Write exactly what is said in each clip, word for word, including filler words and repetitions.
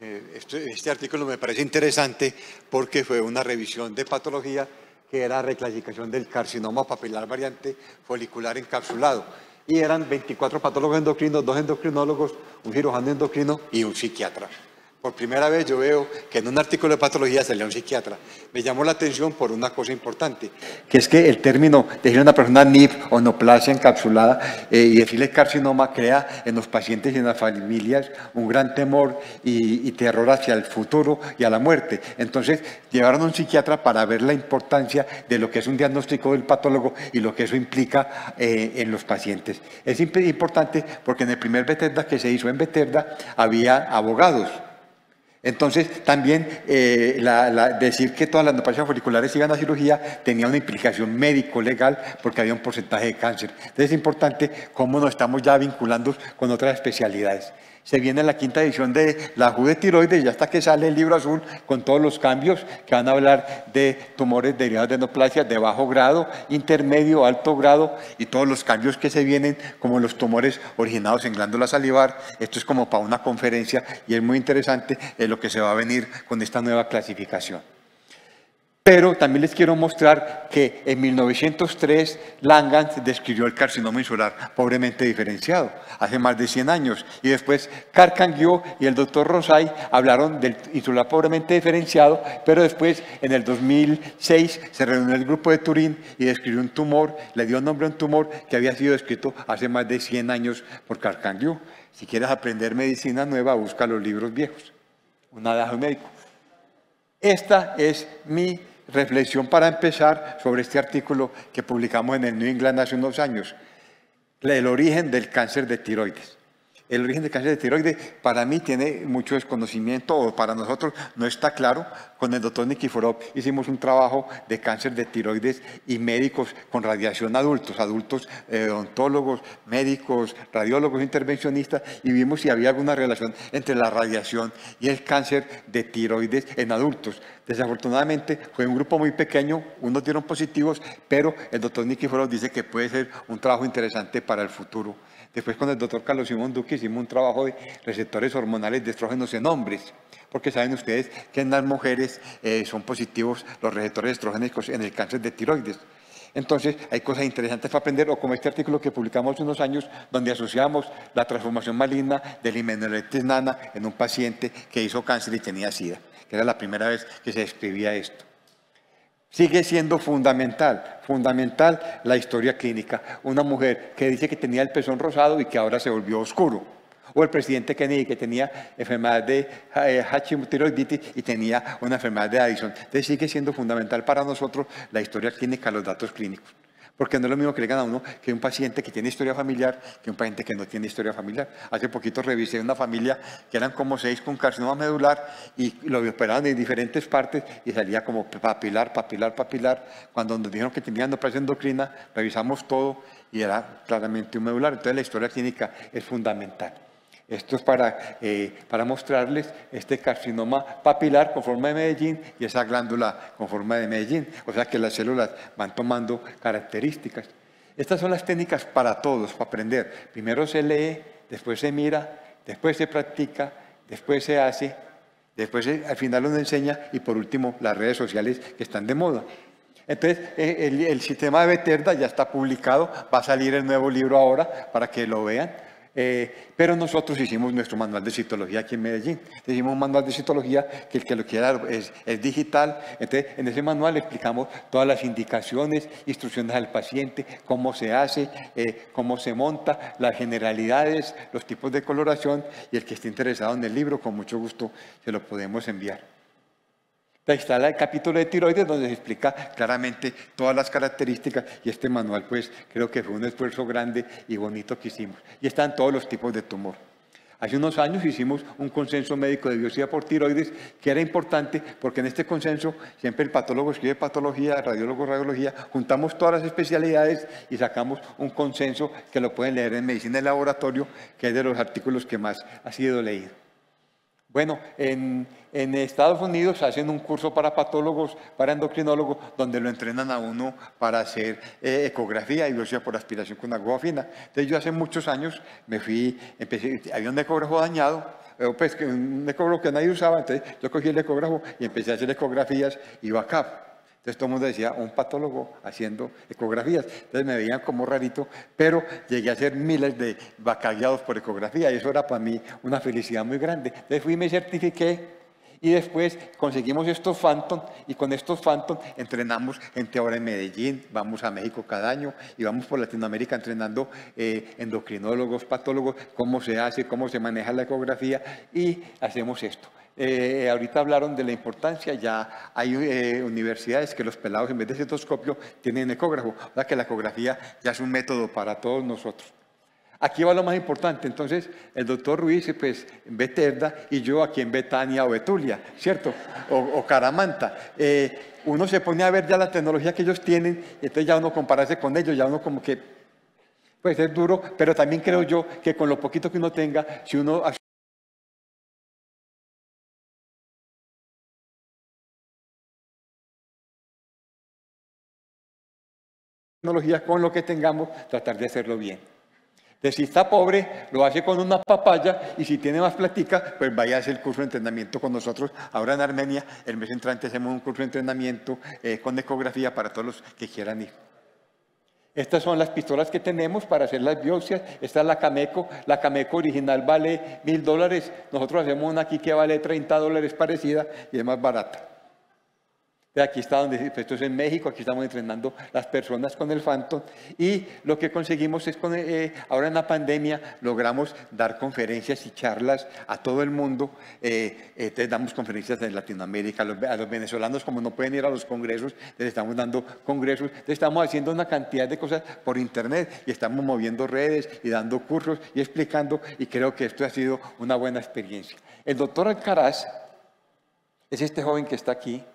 Eh, este, este artículo me parece interesante porque fue una revisión de patología que era reclasificación del carcinoma papilar variante folicular encapsulado. Y eran veinticuatro patólogos endocrinos, dos endocrinólogos, un cirujano endocrino y un psiquiatra. Por primera vez yo veo que en un artículo de patología salía un psiquiatra. Me llamó la atención por una cosa importante, que es que el término de decir a una persona N I P o neoplasia encapsulada eh, y decirle carcinoma crea en los pacientes y en las familias un gran temor y, y terror hacia el futuro y a la muerte. Entonces llevaron a un psiquiatra para ver la importancia de lo que es un diagnóstico del patólogo y lo que eso implica eh, en los pacientes. Es importante porque en el primer Bethesda que se hizo en Bethesda había abogados. Entonces, también eh, la, la, decir que todas las neoplasias foliculares iban a cirugía tenía una implicación médico-legal porque había un porcentaje de cáncer. Entonces, es importante cómo nos estamos ya vinculando con otras especialidades. Se viene la quinta edición de la W H O de tiroides, ya hasta que sale el libro azul con todos los cambios que van a hablar de tumores derivados de neoplasia de bajo grado, intermedio, alto grado y todos los cambios que se vienen como los tumores originados en glándula salivar. Esto es como para una conferencia y es muy interesante eh, lo que se va a venir con esta nueva clasificación. Pero también les quiero mostrar que en mil novecientos tres Langhans describió el carcinoma insular pobremente diferenciado, hace más de cien años. Y después Carcanguio y el doctor Rosay hablaron del insular pobremente diferenciado, pero después en el dos mil seis se reunió el grupo de Turín y describió un tumor, le dio nombre a un tumor que había sido descrito hace más de cien años por Carcanguio. Si quieres aprender medicina nueva, busca los libros viejos. Un adagio médico. Esta es mi reflexión para empezar sobre este artículo que publicamos en el New England hace unos años. El origen del cáncer de tiroides. El origen del cáncer de tiroides para mí tiene mucho desconocimiento, o para nosotros no está claro. Con el doctor Nikiforov hicimos un trabajo de cáncer de tiroides y médicos con radiación adultos, adultos eh, odontólogos, médicos, radiólogos, intervencionistas, y vimos si había alguna relación entre la radiación y el cáncer de tiroides en adultos. Desafortunadamente fue un grupo muy pequeño, unos dieron positivos, pero el doctor Nikiforov dice que puede ser un trabajo interesante para el futuro. Después con el doctor Carlos Simón Duque hicimos un trabajo de receptores hormonales de estrógenos en hombres, porque saben ustedes que en las mujeres eh, son positivos los receptores estrogénicos en el cáncer de tiroides. Entonces hay cosas interesantes para aprender, o como este artículo que publicamos hace unos años, donde asociamos la transformación maligna del himenolectis nana en un paciente que hizo cáncer y tenía SIDA, que era la primera vez que se describía esto. Sigue siendo fundamental, fundamental la historia clínica. Una mujer que dice que tenía el pezón rosado y que ahora se volvió oscuro. O el presidente Kennedy que tenía enfermedad de Hashimoto tiroiditis y tenía una enfermedad de Addison. Entonces sigue siendo fundamental para nosotros la historia clínica, los datos clínicos. Porque no es lo mismo que le digan a uno que un paciente que tiene historia familiar que un paciente que no tiene historia familiar. Hace poquito revisé una familia que eran como seis con carcinoma medular y lo operaban en diferentes partes y salía como papilar, papilar, papilar. Cuando nos dijeron que tenían neoplasia endocrina, revisamos todo y era claramente un medular. Entonces la historia clínica es fundamental. Esto es para, eh, para mostrarles este carcinoma papilar con forma de Medellín y esa glándula con forma de Medellín. O sea que las células van tomando características. Estas son las técnicas para todos, para aprender. Primero se lee, después se mira, después se practica, después se hace, después se, al final uno enseña y por último las redes sociales que están de moda. Entonces, el, el sistema de Bethesda ya está publicado, va a salir el nuevo libro ahora para que lo vean. Eh, pero nosotros hicimos nuestro manual de citología aquí en Medellín. Hicimos un manual de citología que el que lo quiera es, es digital. Entonces, en ese manual explicamos todas las indicaciones, instrucciones al paciente, cómo se hace, eh, cómo se monta, las generalidades, los tipos de coloración, y el que esté interesado en el libro, con mucho gusto se lo podemos enviar. Ahí está el capítulo de tiroides donde se explica claramente todas las características y este manual pues creo que fue un esfuerzo grande y bonito que hicimos. Y están todos los tipos de tumor. Hace unos años hicimos un consenso médico de biopsia por tiroides que era importante porque en este consenso siempre el patólogo escribe patología, el radiólogo radiología, juntamos todas las especialidades y sacamos un consenso que lo pueden leer en Medicina de Laboratorio, que es de los artículos que más ha sido leído. Bueno, en, en Estados Unidos hacen un curso para patólogos, para endocrinólogos, donde lo entrenan a uno para hacer eh, ecografía y biopsia por aspiración con aguja fina. Entonces yo hace muchos años me fui, empecé, había un ecógrafo dañado, eh, pues que un ecógrafo que nadie usaba, entonces yo cogí el ecógrafo y empecé a hacer ecografías y backup. Entonces todo el mundo decía, un patólogo haciendo ecografías. Entonces me veían como rarito, pero llegué a hacer miles de bacagueados por ecografía y eso era para mí una felicidad muy grande. Entonces fui y me certifiqué y después conseguimos estos Phantom y con estos Phantom entrenamos gente ahora en Medellín, vamos a México cada año y vamos por Latinoamérica entrenando eh, endocrinólogos, patólogos, cómo se hace, cómo se maneja la ecografía y hacemos esto. Eh, ahorita hablaron de la importancia, ya hay eh, universidades que los pelados en vez de cetoscopio tienen ecógrafo, o sea que la ecografía ya es un método para todos nosotros. Aquí va lo más importante, entonces el doctor Ruiz pues en Bethesda y yo aquí en Betania o Betulia, ¿cierto? O, o Caramanta. Eh, uno se pone a ver ya la tecnología que ellos tienen y entonces ya uno compararse con ellos, ya uno como que puede ser duro, pero también creo yo que con lo poquito que uno tenga, si uno tecnología con lo que tengamos, tratar de hacerlo bien. Entonces, si está pobre, lo hace con una papaya y si tiene más platica, pues vaya a hacer el curso de entrenamiento con nosotros. Ahora en Armenia, el mes entrante hacemos un curso de entrenamiento eh, con ecografía para todos los que quieran ir. Estas son las pistolas que tenemos para hacer las biopsias. Esta es la Cameco. La Cameco original vale mil dólares. Nosotros hacemos una aquí que vale treinta dólares parecida y es más barata. Aquí está donde, esto es en México, aquí estamos entrenando las personas con el Phantom y lo que conseguimos es, con, eh, ahora en la pandemia, logramos dar conferencias y charlas a todo el mundo. Eh, entonces damos conferencias en Latinoamérica, a los, a los venezolanos como no pueden ir a los congresos, les estamos dando congresos, entonces estamos haciendo una cantidad de cosas por internet y estamos moviendo redes y dando cursos y explicando y creo que esto ha sido una buena experiencia. El doctor Alcaraz es este joven que está aquí.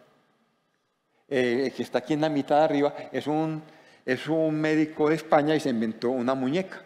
Eh, que está aquí en la mitad de arriba, es un, es un médico de España y se inventó una muñeca.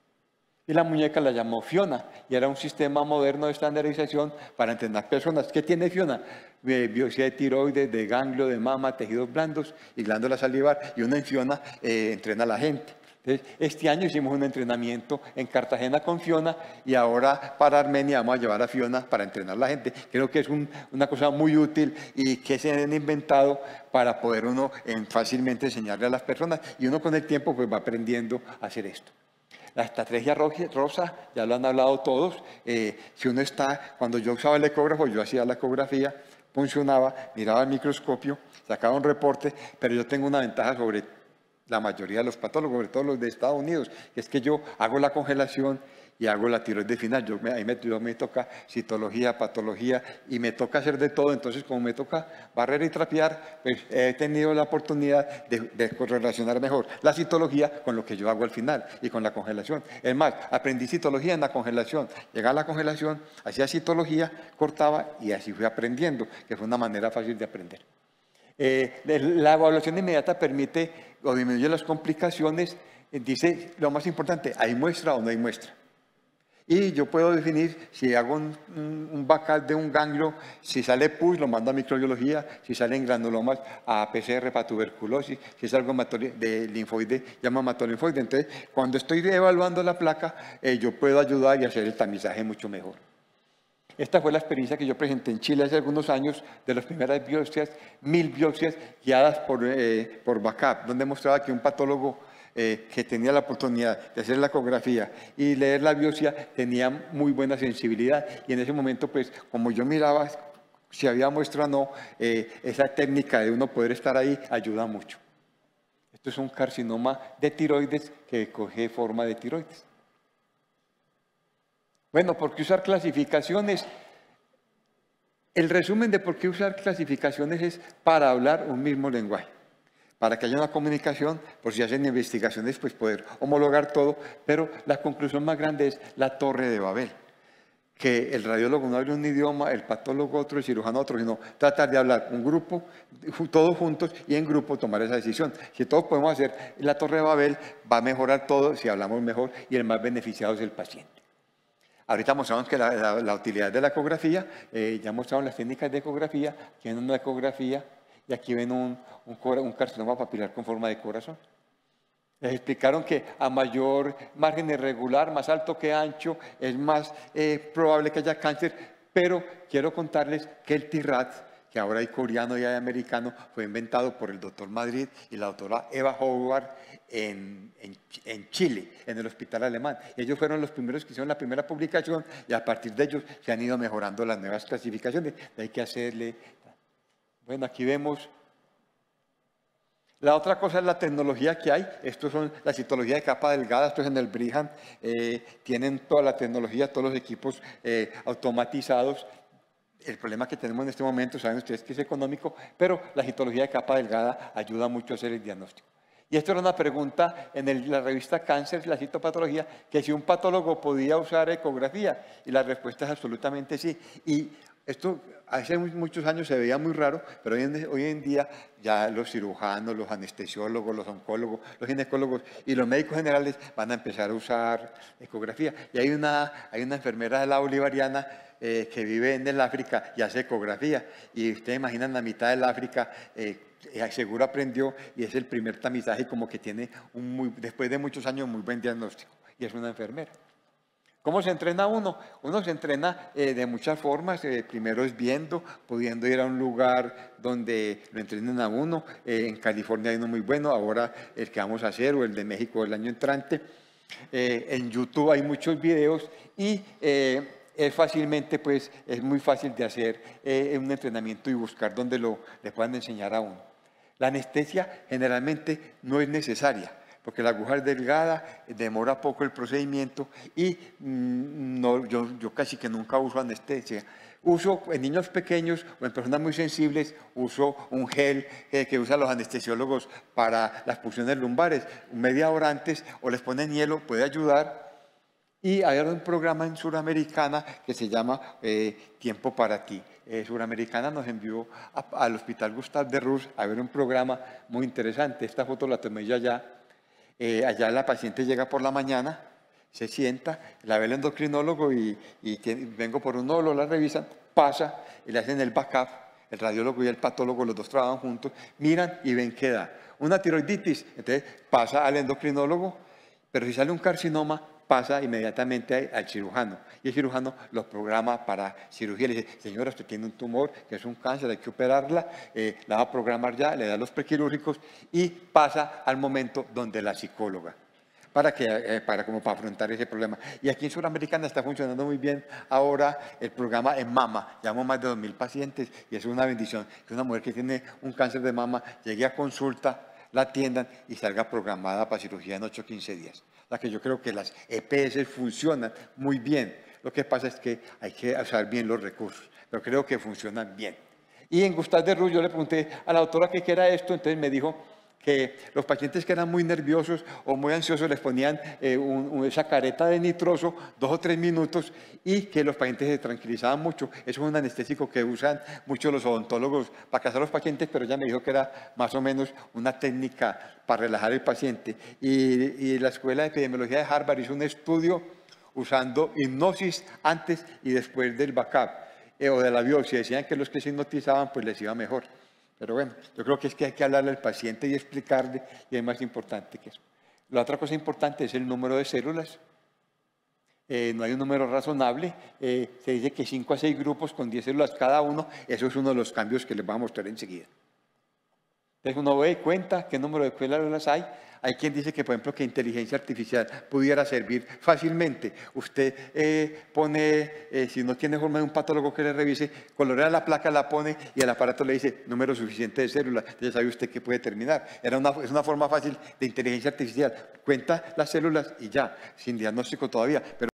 Y la muñeca la llamó Fiona, y era un sistema moderno de estandarización para entrenar personas. ¿Qué tiene Fiona? Eh, biopsia de tiroides, de ganglio, de mama, tejidos blandos y glándula salivar, y una en Fiona eh, entrena a la gente. Entonces, este año hicimos un entrenamiento en Cartagena con Fiona y ahora para Armenia vamos a llevar a Fiona para entrenar a la gente. Creo que es un, una cosa muy útil y que se han inventado para poder uno en, fácilmente enseñarle a las personas y uno con el tiempo pues va aprendiendo a hacer esto. La estrategia rosa, ya lo han hablado todos, eh, si uno está, cuando yo usaba el ecógrafo, yo hacía la ecografía, funcionaba, miraba el microscopio, sacaba un reporte, pero yo tengo una ventaja sobre la mayoría de los patólogos, sobre todo los de Estados Unidos, que es que yo hago la congelación y hago la tiroides final. Yo me, ahí me, yo me toca citología, patología y me toca hacer de todo. Entonces, como me toca barrer y trapear, pues he tenido la oportunidad de, de correlacionar mejor la citología con lo que yo hago al final y con la congelación. Es más, aprendí citología en la congelación. Llegaba a la congelación, hacía citología, cortaba y así fui aprendiendo, que fue una manera fácil de aprender. Eh, la evaluación inmediata permite o disminuye las complicaciones. Eh, dice lo más importante, ¿hay muestra o no hay muestra? Y yo puedo definir si hago un, un, un backup de un ganglio, si sale P U S, lo mando a microbiología, si salen granulomas a P C R para tuberculosis, si es algo de linfoide, llama hematolinfoide. Entonces, cuando estoy evaluando la placa, eh, yo puedo ayudar y hacer el tamizaje mucho mejor. Esta fue la experiencia que yo presenté en Chile hace algunos años de las primeras biopsias, mil biopsias guiadas por, eh, por backup, donde mostraba que un patólogo eh, que tenía la oportunidad de hacer la ecografía y leer la biopsia tenía muy buena sensibilidad. Y en ese momento, pues, como yo miraba si había muestra o no, eh, esa técnica de uno poder estar ahí ayuda mucho. Esto es un carcinoma de tiroides que coge forma de tiroides. Bueno, ¿por qué usar clasificaciones? El resumen de por qué usar clasificaciones es para hablar un mismo lenguaje, para que haya una comunicación, por si hacen investigaciones, pues poder homologar todo, pero la conclusión más grande es la Torre de Babel, que el radiólogo no hable un idioma, el patólogo otro, el cirujano otro, sino tratar de hablar un grupo, todos juntos y en grupo tomar esa decisión. Si todos podemos hacer la Torre de Babel, va a mejorar todo si hablamos mejor y el más beneficiado es el paciente. Ahorita mostramos que la, la, la utilidad de la ecografía, eh, ya mostramos las técnicas de ecografía, aquí ven una ecografía y aquí ven un, un, un carcinoma papilar con forma de corazón. Les explicaron que a mayor margen irregular, más alto que ancho, es más eh, probable que haya cáncer, pero quiero contarles que el Tirad, que ahora hay coreano y hay americano, fue inventado por el doctor Madrid y la doctora Eva Howard en, en, en Chile, en el hospital alemán. Ellos fueron los primeros que hicieron la primera publicación y a partir de ellos se han ido mejorando las nuevas clasificaciones. Hay que hacerle... Bueno, aquí vemos... La otra cosa es la tecnología que hay. Esto son la citología de capa delgada, esto es en el Brigham. Eh, tienen toda la tecnología, todos los equipos eh, automatizados. El problema que tenemos en este momento, saben ustedes que es económico, pero la citología de capa delgada ayuda mucho a hacer el diagnóstico. Y esto era una pregunta en el, la revista Cáncer, la citopatología, que si un patólogo podía usar ecografía. Y la respuesta es absolutamente sí. Y esto hace muchos años se veía muy raro, pero hoy en, hoy en día ya los cirujanos, los anestesiólogos, los oncólogos, los ginecólogos y los médicos generales van a empezar a usar ecografía. Y hay una, hay una enfermera de la bolivariana eh, que vive en el África y hace ecografía. Y ustedes imaginan la mitad del África, eh, seguro aprendió y es el primer tamizaje como que tiene, un muy, después de muchos años, muy buen diagnóstico. Y es una enfermera. ¿Cómo se entrena uno? Uno se entrena eh, de muchas formas. Eh, primero es viendo, pudiendo ir a un lugar donde lo entrenen a uno. Eh, en California hay uno muy bueno, ahora el que vamos a hacer, o el de México el año entrante. Eh, en YouTube hay muchos videos y eh, es fácilmente, pues, es muy fácil de hacer eh, un entrenamiento y buscar donde lo, le puedan enseñar a uno. La anestesia generalmente no es necesaria, porque la aguja es delgada, demora poco el procedimiento y mmm, no, yo, yo casi que nunca uso anestesia. Uso en niños pequeños o en personas muy sensibles, uso un gel eh, que usan los anestesiólogos para las punciones lumbares. Media hora antes o les ponen hielo, puede ayudar. Y hay un programa en Suramericana que se llama eh, Tiempo para ti. Eh, Suramericana nos envió a, al Hospital Gustave de Rus a ver un programa muy interesante. Esta foto la tomé yo allá. Eh, allá la paciente llega por la mañana, se sienta, la ve el endocrinólogo y, y tiene, vengo por un óvulo, la revisan, pasa y le hacen el backup, el radiólogo y el patólogo, los dos trabajan juntos, miran y ven qué da. Una tiroiditis, entonces pasa al endocrinólogo, pero si sale un carcinoma, pasa inmediatamente al cirujano. Y el cirujano lo programa para cirugía. Le dice, señora, usted tiene un tumor, que es un cáncer, hay que operarla, eh, la va a programar ya, le da los prequirúrgicos y pasa al momento donde la psicóloga, para, que, eh, para, como para afrontar ese problema. Y aquí en Suramericana está funcionando muy bien ahora el programa en mama. Llevamos más de dos mil pacientes y es una bendición que una mujer que tiene un cáncer de mama llegue a consulta, la atiendan y salga programada para cirugía en ocho a quince días. La que yo creo que las E P S funcionan muy bien. Lo que pasa es que hay que usar bien los recursos, pero creo que funcionan bien. Y en Gustave de Rus yo le pregunté a la doctora qué era esto, entonces me dijo que los pacientes que eran muy nerviosos o muy ansiosos les ponían eh, un, un, esa careta de nitroso dos o tres minutos y que los pacientes se tranquilizaban mucho. Eso es un anestésico que usan mucho los odontólogos para casar a los pacientes, pero ella me dijo que era más o menos una técnica para relajar al paciente. Y, y la Escuela de Epidemiología de Harvard hizo un estudio usando hipnosis antes y después del backup eh, o de la biopsia. Decían que los que se hipnotizaban pues les iba mejor. Pero bueno, yo creo que es que hay que hablarle al paciente y explicarle, y es más importante que eso. La otra cosa importante es el número de células. Eh, no hay un número razonable. Eh, se dice que cinco a seis grupos con diez células cada uno. Eso es uno de los cambios que les voy a mostrar enseguida. Entonces uno ve y cuenta qué número de células hay. Hay quien dice que, por ejemplo, que inteligencia artificial pudiera servir fácilmente. Usted eh, pone, eh, si no tiene forma de un patólogo que le revise, colorea la placa, la pone y el aparato le dice número suficiente de células. Ya sabe usted que puede terminar. Era una, es una forma fácil de inteligencia artificial. Cuenta las células y ya, sin diagnóstico todavía. Pero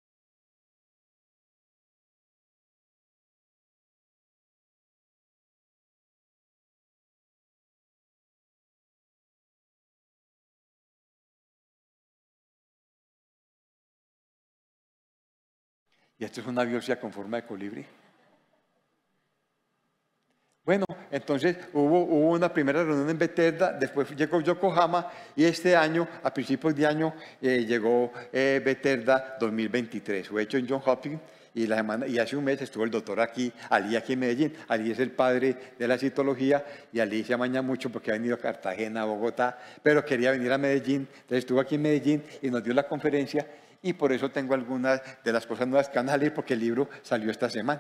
y esto es una biopsia con forma de colibrí. Bueno, entonces hubo, hubo una primera reunión en Bethesda, después llegó Yokohama y este año, a principios de año, eh, llegó eh, Bethesda dos mil veintitrés. Fue hecho en Johns Hopkins y, la semana, y hace un mes estuvo el doctor aquí, Ali aquí en Medellín. Ali es el padre de la citología y Ali se amaña mucho porque ha venido a Cartagena, a Bogotá, pero quería venir a Medellín, entonces estuvo aquí en Medellín y nos dio la conferencia y por eso tengo algunas de las cosas nuevas que van a salir porque el libro salió esta semana.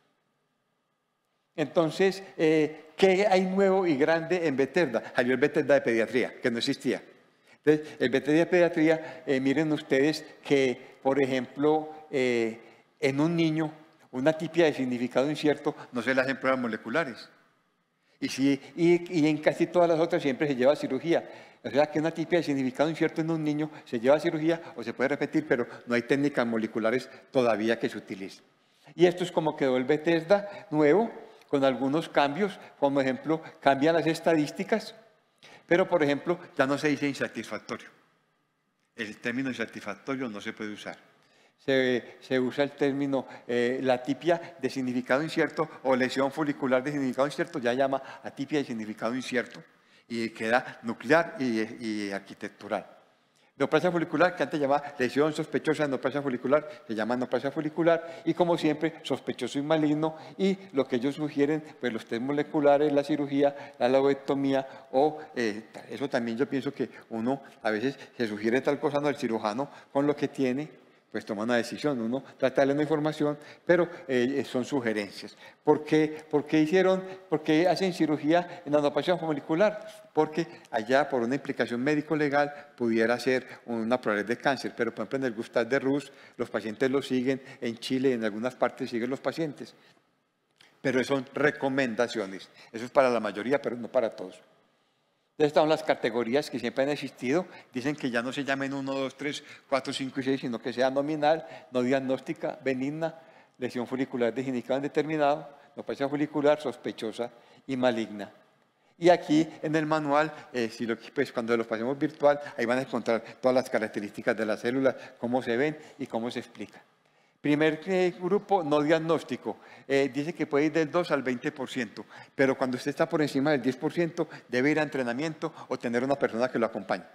Entonces, eh, ¿qué hay nuevo y grande en Bethesda? Salió el Bethesda de pediatría, que no existía. Entonces, el Bethesda de pediatría, eh, miren ustedes que, por ejemplo, eh, en un niño, una tipia de significado incierto no se le hacen pruebas moleculares. Y, sí, y, y en casi todas las otras siempre se lleva a cirugía. O sea que una tipia de significado incierto en un niño se lleva a cirugía o se puede repetir, pero no hay técnicas moleculares todavía que se utilicen. Y esto es como quedó el Bethesda nuevo, con algunos cambios, como ejemplo, cambian las estadísticas, pero por ejemplo, ya no se dice insatisfactorio. El término insatisfactorio no se puede usar. Se, se usa el término, eh, la atipia de significado incierto o lesión folicular de significado incierto, ya llama atipia de significado incierto y queda nuclear y, y arquitectural. Neoplasia folicular, que antes llamaba lesión sospechosa de neoplasia folicular, se llama neoplasia folicular y como siempre sospechoso y maligno y lo que ellos sugieren, pues los test moleculares, la cirugía, la lobectomía o eh, eso también yo pienso que uno a veces se sugiere tal cosa, no el cirujano con lo que tiene, pues toma una decisión, uno trata de darle una información, pero eh, son sugerencias. ¿Por qué, ¿Por qué hicieron, por qué hacen cirugía en la neoplasia folicular? Porque allá, por una implicación médico-legal, pudiera ser una probabilidad de cáncer, pero por ejemplo en el Gustave de Rus, los pacientes lo siguen, en Chile, en algunas partes siguen los pacientes. Pero son recomendaciones, eso es para la mayoría, pero no para todos. Entonces están las categorías que siempre han existido, dicen que ya no se llamen uno, dos, tres, cuatro, cinco y seis, sino que sea nominal, no diagnóstica, benigna, lesión folicular de significado indeterminado, neoplasia folicular, sospechosa y maligna. Y aquí en el manual, eh, si lo, pues cuando lo pasemos virtual, ahí van a encontrar todas las características de las células, cómo se ven y cómo se explican. Primer eh, grupo, no diagnóstico, eh, dice que puede ir del dos al veinte por ciento, pero cuando usted está por encima del diez por ciento debe ir a entrenamiento o tener una persona que lo acompañe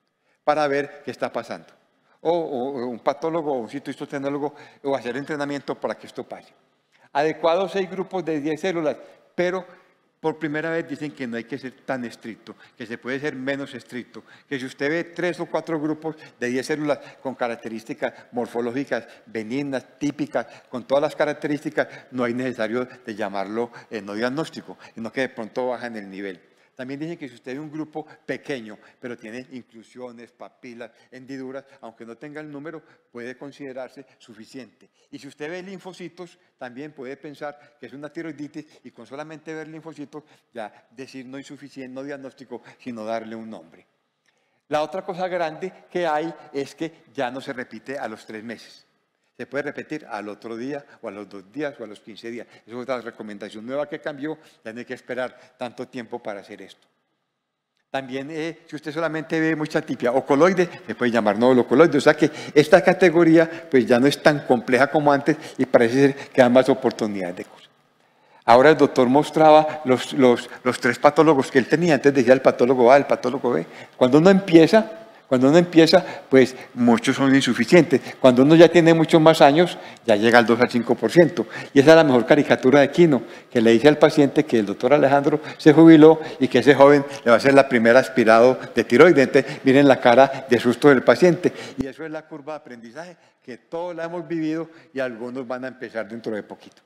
para ver qué está pasando. O, o, o un patólogo o un citohistotenólogo o hacer entrenamiento para que esto pase. Adecuados seis grupos de diez células, pero por primera vez dicen que no hay que ser tan estricto, que se puede ser menos estricto, que si usted ve tres o cuatro grupos de diez células con características morfológicas benignas, típicas, con todas las características, no hay necesario de llamarlo eh, no diagnóstico, sino que de pronto baja en el nivel. También dicen que si usted ve un grupo pequeño, pero tiene inclusiones, papilas, hendiduras, aunque no tenga el número, puede considerarse suficiente. Y si usted ve linfocitos, también puede pensar que es una tiroiditis y con solamente ver linfocitos ya decir no insuficiente, no diagnóstico, sino darle un nombre. La otra cosa grande que hay es que ya no se repite a los tres meses. Se puede repetir al otro día, o a los dos días, o a los quince días. Esa es otra recomendación nueva que cambió, ya no hay que esperar tanto tiempo para hacer esto. También, eh, si usted solamente ve mucha atipia o coloide, se puede llamar nódulo coloide. O sea que esta categoría pues ya no es tan compleja como antes y parece ser que da más oportunidades de cosas. Ahora el doctor mostraba los, los, los tres patólogos que él tenía. Antes decía el patólogo A, el patólogo B. Cuando uno empieza... Cuando uno empieza, pues muchos son insuficientes. Cuando uno ya tiene muchos más años, ya llega al dos al cinco por ciento. Y esa es la mejor caricatura de Quino, que le dice al paciente que el doctor Alejandro se jubiló y que ese joven le va a hacer la primera aspirado de tiroides. Entonces, miren la cara de susto del paciente. Y eso es la curva de aprendizaje, que todos la hemos vivido y algunos van a empezar dentro de poquito.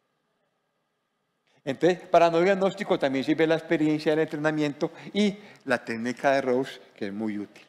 Entonces, para no diagnóstico también sirve la experiencia del entrenamiento y la técnica de Rose, que es muy útil.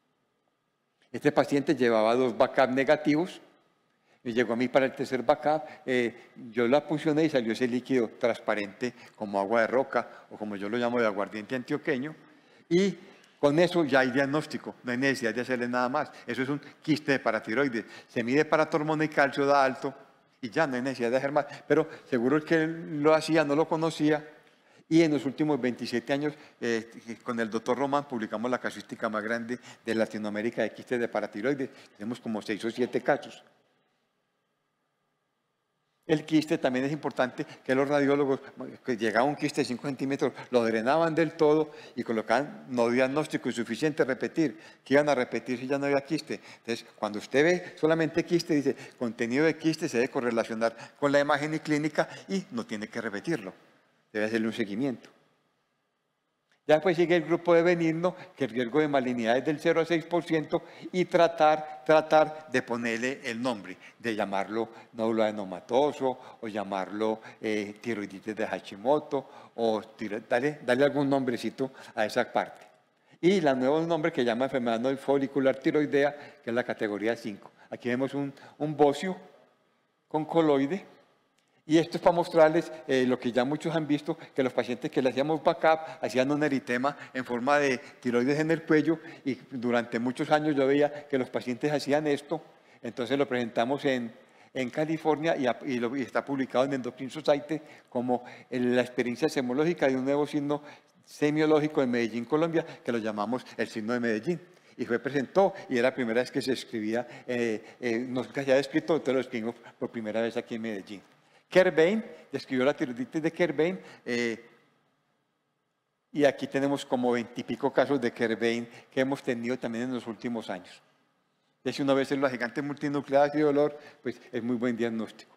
Este paciente llevaba dos backup negativos, y llegó a mí para el tercer backup, eh, yo la puncioné y salió ese líquido transparente como agua de roca, o como yo lo llamo de aguardiente antioqueño, y con eso ya hay diagnóstico, no hay necesidad de hacerle nada más. Eso es un quiste de paratiroides, se mide paratormona y calcio, da alto, y ya no hay necesidad de hacer más, pero seguro el que lo hacía no lo conocía. Y en los últimos veintisiete años, eh, con el doctor Román, publicamos la casuística más grande de Latinoamérica de quistes de paratiroides. Tenemos como seis o siete casos. El quiste también es importante que los radiólogos, que llegaba un quiste de cinco centímetros, lo drenaban del todo y colocaban no diagnóstico insuficiente, repetir, que iban a repetir si ya no había quiste. Entonces, cuando usted ve solamente quiste, dice, contenido de quiste se debe correlacionar con la imagen y clínica y no tiene que repetirlo, debe hacerle un seguimiento. Ya después sigue el grupo de benigno, que el riesgo de malignidad es del cero a seis por ciento, y tratar, tratar de ponerle el nombre, de llamarlo nódulo adenomatoso, o llamarlo eh, tiroiditis de Hashimoto, o darle, darle algún nombrecito a esa parte. Y la nuevo nombre que llama enfermedad no folicular tiroidea, que es la categoría cinco. Aquí vemos un, un bocio con coloide. Y esto es para mostrarles eh, lo que ya muchos han visto, que los pacientes que le hacíamos backup hacían un eritema en forma de tiroides en el cuello y durante muchos años yo veía que los pacientes hacían esto. Entonces lo presentamos en, en California y, y, lo, y está publicado en Endocrine Society como el, la experiencia semológica de un nuevo signo semiológico en Medellín, Colombia, que lo llamamos el signo de Medellín. Y fue presentado y era la primera vez que se escribía, eh, eh, no se había escrito, entonces lo escribimos por primera vez aquí en Medellín. Kerbein, describió la tiroiditis de Kerbein, eh, y aquí tenemos como veintipico casos de Kerbein que hemos tenido también en los últimos años. Y si uno ve células gigantes multinucleadas y dolor, pues es muy buen diagnóstico.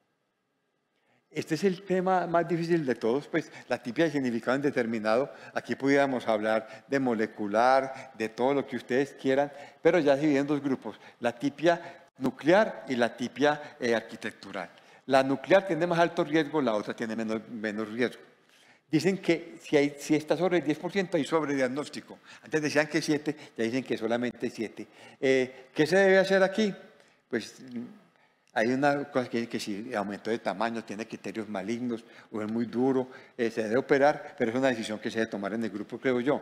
Este es el tema más difícil de todos, pues la tipia de significado indeterminado. Aquí pudiéramos hablar de molecular, de todo lo que ustedes quieran, pero ya se divide en dos grupos, la tipia nuclear y la tipia eh, arquitectural. La nuclear tiene más alto riesgo, la otra tiene menos, menos riesgo. Dicen que si, hay, si está sobre el diez por ciento hay sobrediagnóstico. Antes decían que siete, ya dicen que solamente siete. Eh, ¿Qué se debe hacer aquí? Pues hay una cosa que, que si aumentó de tamaño, tiene criterios malignos o es muy duro, eh, se debe operar, pero es una decisión que se debe tomar en el grupo, creo yo.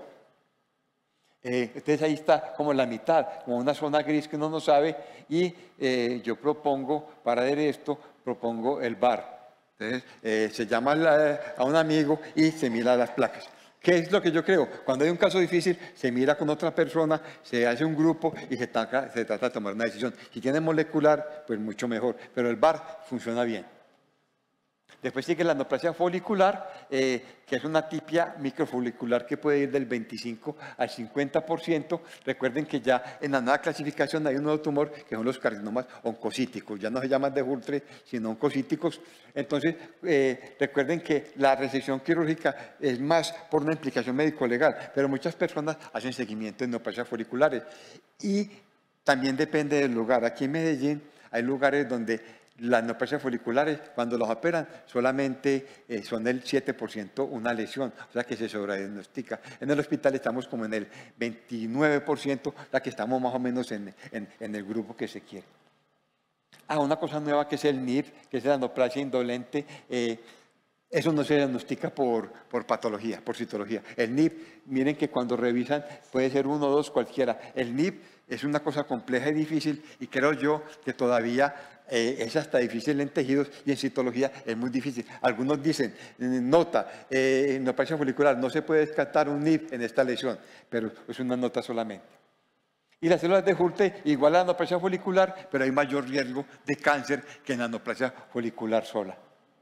Eh, entonces ahí está como la mitad, como una zona gris que uno no sabe, y eh, yo propongo, para ver esto, propongo el V A R. Entonces eh, se llama la, a un amigo y se mira las placas. ¿Qué es lo que yo creo? Cuando hay un caso difícil, se mira con otra persona, se hace un grupo y se, taca, se trata de tomar una decisión. Si tiene molecular, pues mucho mejor, pero el V A R funciona bien. Después sigue la neoplasia folicular, eh, que es una tipia microfolicular que puede ir del veinticinco al cincuenta por ciento. Recuerden que ya en la nueva clasificación hay un nuevo tumor que son los carcinomas oncocíticos. Ya no se llaman de Hultre, sino oncocíticos. Entonces, eh, recuerden que la resección quirúrgica es más por una implicación médico-legal, pero muchas personas hacen seguimiento de neoplasias foliculares. Y también depende del lugar. Aquí en Medellín hay lugares donde las neoplasias foliculares, cuando los operan, solamente eh, son del siete por ciento una lesión, o sea que se sobrediagnostica. En el hospital estamos como en el veintinueve por ciento, la que estamos más o menos en, en, en el grupo que se quiere. Ah, una cosa nueva que es el N I P, que es la neoplasia indolente. Eh, eso no se diagnostica por, por patología, por citología. El N I P, miren que cuando revisan puede ser uno o dos, cualquiera. El N I P es una cosa compleja y difícil y creo yo que todavía eh, es hasta difícil en tejidos y en citología es muy difícil. Algunos dicen, nota, eh, en neoplasia folicular no se puede descartar un N I P en esta lesión, pero es una nota solamente. Y las células de Hulte igual a la neoplasia folicular, pero hay mayor riesgo de cáncer que en la neoplasia folicular sola.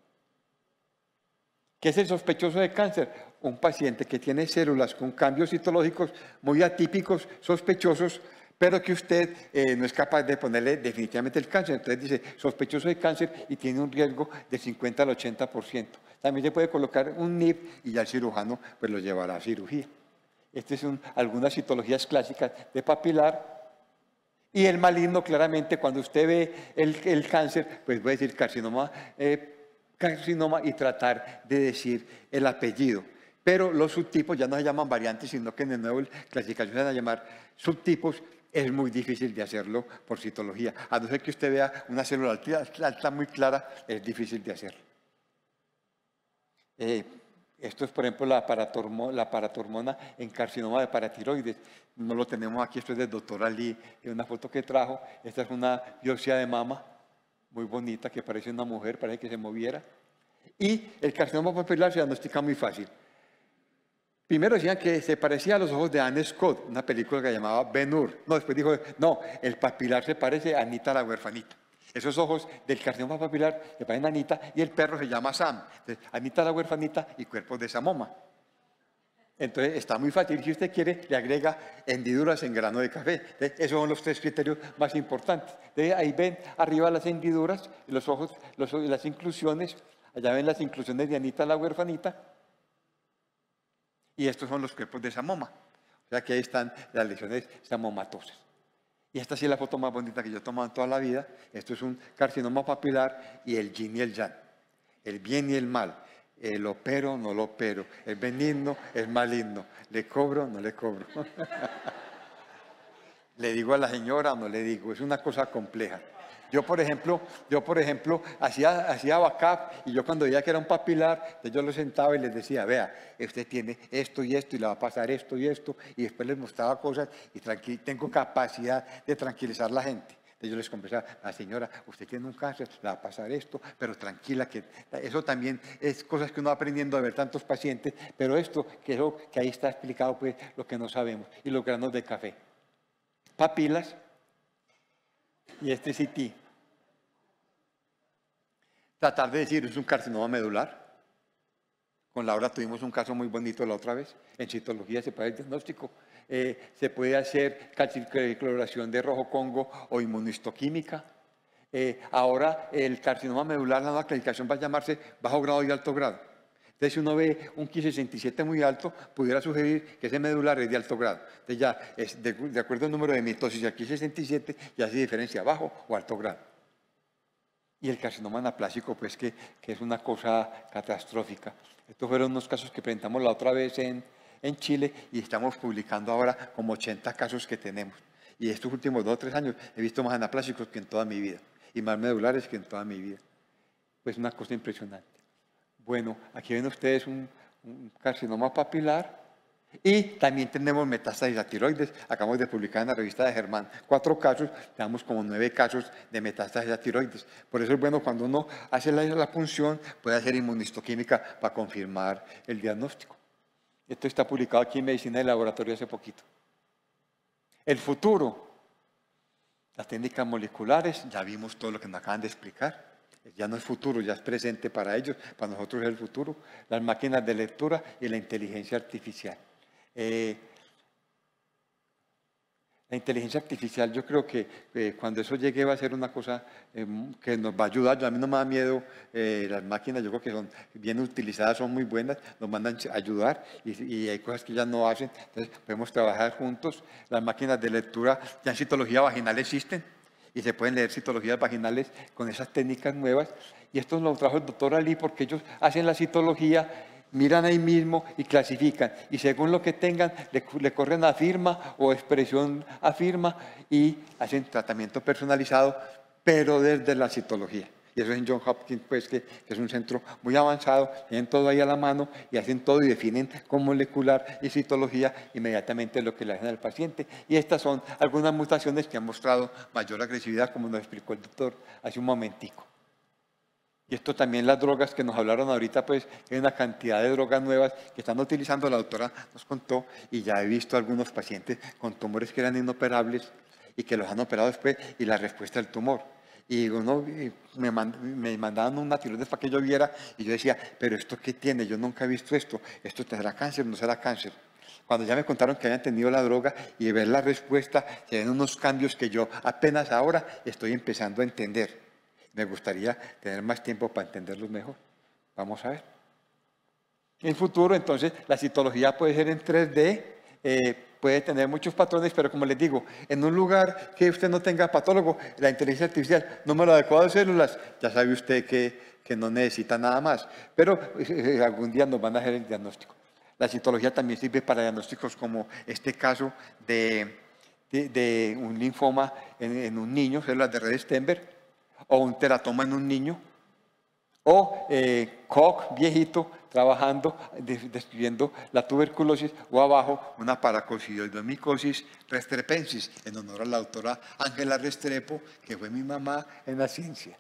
¿Qué es el sospechoso de cáncer? Un paciente que tiene células con cambios citológicos muy atípicos, sospechosos, pero que usted eh, no es capaz de ponerle definitivamente el cáncer. Entonces dice sospechoso de cáncer y tiene un riesgo del cincuenta al ochenta por ciento. También se puede colocar un N I P y ya el cirujano pues, lo llevará a cirugía. Estas son algunas citologías clásicas de papilar. Y el maligno, claramente, cuando usted ve el, el cáncer, pues puede decir carcinoma, eh, carcinoma y tratar de decir el apellido. Pero los subtipos ya no se llaman variantes, sino que en el nuevo clasificación se van a llamar subtipos. Es muy difícil de hacerlo por citología. A no ser que usted vea una célula alta, alta muy clara, es difícil de hacerlo. Eh, esto es, por ejemplo, la paratormona, la paratormona en carcinoma de paratiroides. No lo tenemos aquí, esto es del doctor Ali, es una foto que trajo. Esta es una biopsia de mama, muy bonita, que parece una mujer, parece que se moviera. Y el carcinoma papilar se diagnostica muy fácil. Primero decían que se parecía a los ojos de Anne Scott, una película que llamaba Ben-Hur. No, después dijo, no, el papilar se parece a Anita la huerfanita. Esos ojos del carcinoma papilar le ponen a Anita y el perro se llama Sam. Entonces, Anita la huerfanita y cuerpos de Samoma. Entonces está muy fácil, si usted quiere, le agrega hendiduras en grano de café. Entonces, esos son los tres criterios más importantes. Entonces, ahí ven arriba las hendiduras, los ojos, los, las inclusiones, allá ven las inclusiones de Anita la huerfanita, y estos son los cuerpos de Samoma. O sea que ahí están las lesiones samomatosas. Y esta sí es la foto más bonita que yo he tomado en toda la vida. Esto es un carcinoma papilar y el yin y el yang, el bien y el mal. Eh, lo opero, no lo opero. Es benigno, es maligno. Le cobro, no le cobro. Le digo a la señora, no le digo. Es una cosa compleja. Yo, por ejemplo, yo, por ejemplo, hacía, hacía backup y yo cuando veía que era un papilar, yo lo sentaba y les decía, vea, usted tiene esto y esto y le va a pasar esto y esto, y después les mostraba cosas y tengo capacidad de tranquilizar a la gente. Entonces yo les conversaba, la señora, usted tiene un cáncer, le va a pasar esto, pero tranquila, que eso también es cosas que uno va aprendiendo a ver tantos pacientes, pero esto, que, eso, que ahí está explicado, pues, lo que no sabemos, y los granos de café. Papilas, y este C T. Tratar de decir, es un carcinoma medular. Con Laura tuvimos un caso muy bonito la otra vez. En citología se puede hacer diagnóstico. Eh, se puede hacer calcicloración de rojo Congo o inmunistoquímica. Eh, ahora el carcinoma medular, la nueva clasificación va a llamarse bajo grado y alto grado. Entonces, si uno ve un Ki sesenta y siete muy alto, pudiera sugerir que ese medular es de alto grado. Entonces, ya, es de, de acuerdo al número de mitosis al Ki sesenta y siete, ya se diferencia bajo o alto grado. Y el carcinoma anaplásico, pues, que, que es una cosa catastrófica. Estos fueron unos casos que presentamos la otra vez en, en Chile y estamos publicando ahora como ochenta casos que tenemos. Y estos últimos dos o tres años he visto más anaplásicos que en toda mi vida y más medulares que en toda mi vida. Pues una cosa impresionante. Bueno, aquí ven ustedes un, un carcinoma papilar y también tenemos metástasis a tiroides. Acabamos de publicar en la revista de Germán cuatro casos, tenemos como nueve casos de metástasis a tiroides. Por eso es bueno cuando uno hace la, la punción, puede hacer inmunistoquímica para confirmar el diagnóstico. Esto está publicado aquí en Medicina de Laboratorio hace poquito. El futuro, las técnicas moleculares, ya vimos todo lo que nos acaban de explicar. Ya no es futuro, ya es presente para ellos, para nosotros es el futuro. Las máquinas de lectura y la inteligencia artificial. Eh, la inteligencia artificial, yo creo que eh, cuando eso llegue va a ser una cosa eh, que nos va a ayudar. Yo, a mí no me da miedo eh, las máquinas, yo creo que son bien utilizadas, son muy buenas, nos mandan a ayudar y, y hay cosas que ya no hacen, entonces podemos trabajar juntos. Las máquinas de lectura ya en citología vaginal existen. Y se pueden leer citologías vaginales con esas técnicas nuevas. Y esto nos lo trajo el doctor Ali porque ellos hacen la citología, miran ahí mismo y clasifican. Y según lo que tengan, le, le corren a firma o expresión a firma y hacen tratamiento personalizado, pero desde la citología. Y eso es en Johns Hopkins, pues, que, que es un centro muy avanzado, tienen todo ahí a la mano y hacen todo y definen con molecular y citología inmediatamente lo que le hacen al paciente. Y estas son algunas mutaciones que han mostrado mayor agresividad, como nos explicó el doctor hace un momentico. Y esto también las drogas que nos hablaron ahorita, pues hay una cantidad de drogas nuevas que están utilizando, la doctora nos contó, y ya he visto algunos pacientes con tumores que eran inoperables y que los han operado después y la respuesta del tumor. Y uno me, mand, me mandaban una tiroides para que yo viera y yo decía, pero ¿esto qué tiene? Yo nunca he visto esto. ¿Esto tendrá cáncer o no será cáncer? Cuando ya me contaron que habían tenido la droga y ver la respuesta, se ven unos cambios que yo apenas ahora estoy empezando a entender. Me gustaría tener más tiempo para entenderlos mejor. Vamos a ver. En el futuro, entonces, la citología puede ser en tres D, eh, puede tener muchos patrones, pero como les digo, en un lugar que usted no tenga patólogo, la inteligencia artificial, número adecuado de células, ya sabe usted que, que no necesita nada más, pero eh, algún día nos van a hacer el diagnóstico. La citología también sirve para diagnósticos como este caso de, de, de un linfoma en, en un niño, células de red Stenberg, o un teratoma en un niño, o eh, Koch, viejito, trabajando, describiendo la tuberculosis, o abajo una paracoccidioidomicosis restrepensis, en honor a la doctora Ángela Restrepo, que fue mi mamá en la ciencia.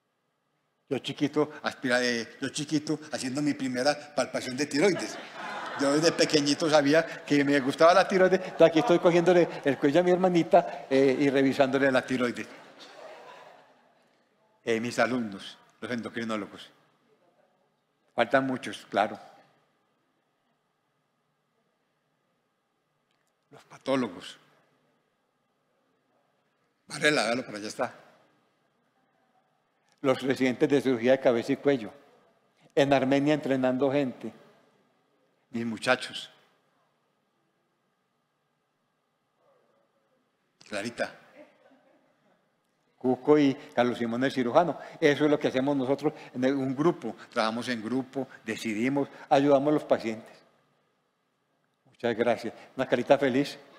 Yo chiquito, aspira, eh, yo chiquito haciendo mi primera palpación de tiroides. Yo desde pequeñito sabía que me gustaba la tiroides. Entonces aquí estoy cogiéndole el cuello a mi hermanita eh, y revisándole la tiroides. Eh, mis alumnos, los endocrinólogos. Faltan muchos, claro. Los patólogos. Varela, hágalo, por allá está. Los residentes de cirugía de cabeza y cuello. En Armenia entrenando gente. Mis muchachos. Clarita. Cuco y Carlos Simón el cirujano. Eso es lo que hacemos nosotros en un grupo. Trabajamos en grupo, decidimos, ayudamos a los pacientes. Muchas gracias. Una carita feliz.